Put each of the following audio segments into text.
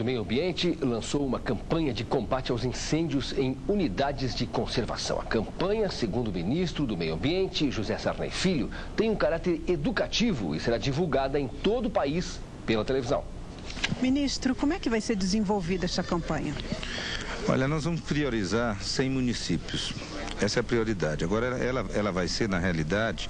do Meio Ambiente lançou uma campanha de combate aos incêndios em unidades de conservação. A campanha, segundo o ministro do Meio Ambiente, José Sarney Filho, tem um caráter educativo e será divulgada em todo o país pela televisão. Ministro, como é que vai ser desenvolvida essa campanha? Olha, nós vamos priorizar 100 municípios. Essa é a prioridade. Agora, ela vai ser, na realidade,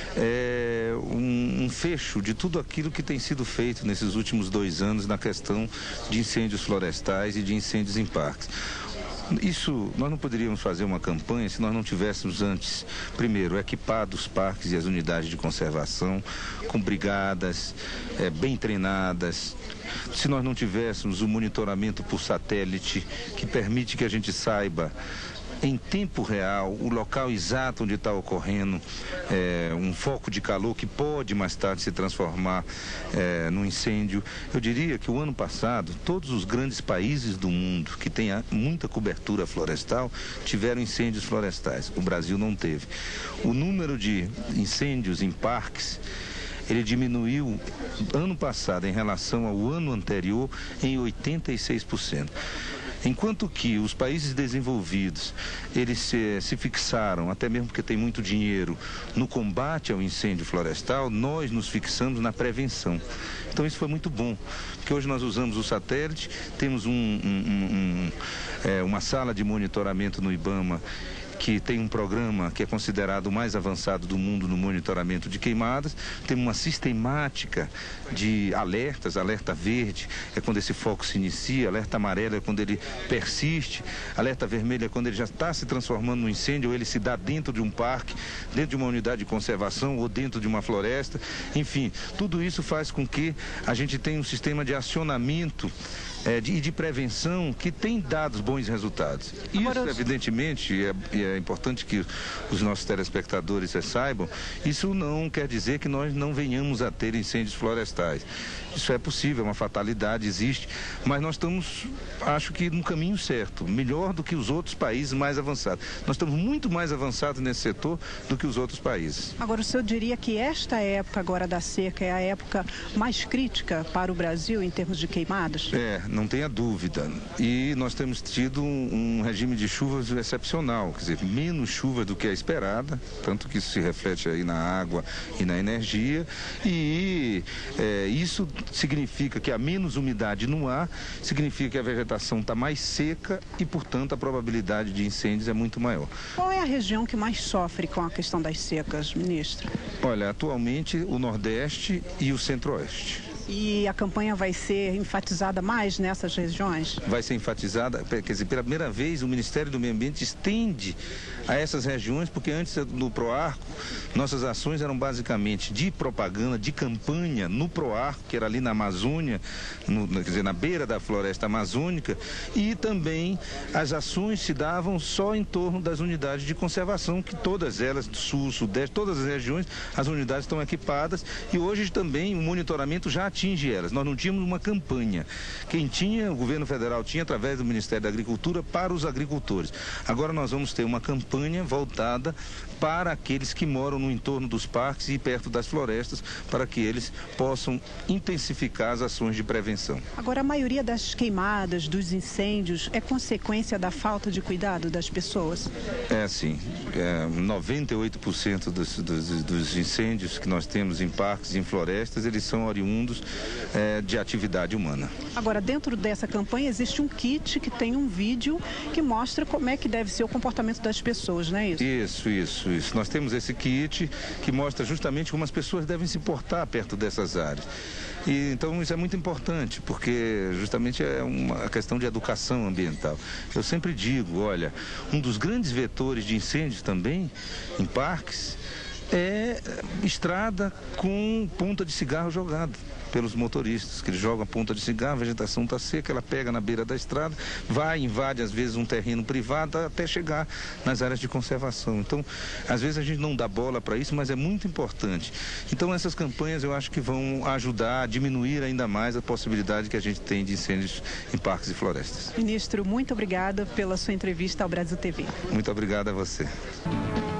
um fecho de tudo aquilo que tem sido feito nesses últimos 2 anos na questão de incêndios florestais e de incêndios em parques. Isso, nós não poderíamos fazer uma campanha se nós não tivéssemos antes, primeiro, equipado os parques e as unidades de conservação com brigadas bem treinadas, se nós não tivéssemos o monitoramento por satélite que permite que a gente saiba em tempo real o local exato onde está ocorrendo um foco de calor que pode mais tarde se transformar num incêndio. Eu diria que o ano passado todos os grandes países do mundo que têm muita cobertura florestal tiveram incêndios florestais. O Brasil não teve. O número de incêndios em parques ele diminuiu ano passado em relação ao ano anterior em 86%. Enquanto que os países desenvolvidos, eles se fixaram, até mesmo porque tem muito dinheiro, no combate ao incêndio florestal, nós nos fixamos na prevenção. Então isso foi muito bom, porque hoje nós usamos o satélite, temos uma sala de monitoramento no IBAMA, que tem um programa que é considerado o mais avançado do mundo no monitoramento de queimadas. Tem uma sistemática de alertas, alerta verde é quando esse foco se inicia, alerta amarelo é quando ele persiste, alerta vermelho é quando ele já está se transformando num incêndio, ou ele se dá dentro de um parque, dentro de uma unidade de conservação ou dentro de uma floresta. Enfim, tudo isso faz com que a gente tenha um sistema de acionamento e de prevenção que tem dado bons resultados. Isso, evidentemente, é importante que os nossos telespectadores saibam, isso não quer dizer que nós não venhamos a ter incêndios florestais. Isso é possível, é uma fatalidade, existe, mas nós estamos, acho que, no caminho certo, melhor do que os outros países mais avançados. Nós estamos muito mais avançados nesse setor do que os outros países. Agora, o senhor diria que esta época agora da seca é a época mais crítica para o Brasil em termos de queimadas? Não tenha dúvida. E nós temos tido um regime de chuvas excepcional, quer dizer, menos chuva do que a esperada, tanto que isso se reflete aí na água e na energia, e isso significa que há menos umidade no ar, significa que a vegetação está mais seca e, portanto, a probabilidade de incêndios é muito maior. Qual é a região que mais sofre com a questão das secas, ministro? Olha, atualmente o Nordeste e o Centro-Oeste. E a campanha vai ser enfatizada mais nessas regiões? Vai ser enfatizada, quer dizer, pela primeira vez o Ministério do Meio Ambiente estende a essas regiões, porque antes no Proarco, nossas ações eram basicamente de propaganda, de campanha no Proarco, que era ali na Amazônia, quer dizer, na beira da floresta amazônica, e também as ações se davam só em torno das unidades de conservação, que todas elas, do Sul, Sudeste, todas as regiões, as unidades estão equipadas, e hoje também o monitoramento já atinge elas. Nós não tínhamos uma campanha. Quem tinha, o governo federal tinha através do Ministério da Agricultura para os agricultores. Agora nós vamos ter uma campanha voltada para aqueles que moram no entorno dos parques e perto das florestas, para que eles possam intensificar as ações de prevenção. Agora, a maioria das queimadas, dos incêndios, é consequência da falta de cuidado das pessoas? Sim. 98% dos incêndios que nós temos em parques e em florestas, eles são oriundos de atividade humana. Agora, dentro dessa campanha existe um kit que tem um vídeo que mostra como é que deve ser o comportamento das pessoas, não é isso? Isso. Nós temos esse kit que mostra justamente como as pessoas devem se portar perto dessas áreas. E, então isso é muito importante, porque justamente é uma questão de educação ambiental. Eu sempre digo, olha, um dos grandes vetores de incêndios também em parques é estrada com ponta de cigarro jogada pelos motoristas, que eles jogam a ponta de cigarro, a vegetação está seca, ela pega na beira da estrada, invade às vezes um terreno privado até chegar nas áreas de conservação. Então, às vezes a gente não dá bola para isso, mas é muito importante. Então, essas campanhas eu acho que vão ajudar a diminuir ainda mais a possibilidade que a gente tem de incêndios em parques e florestas. Ministro, muito obrigada pela sua entrevista ao Brasil TV. Muito obrigado a você.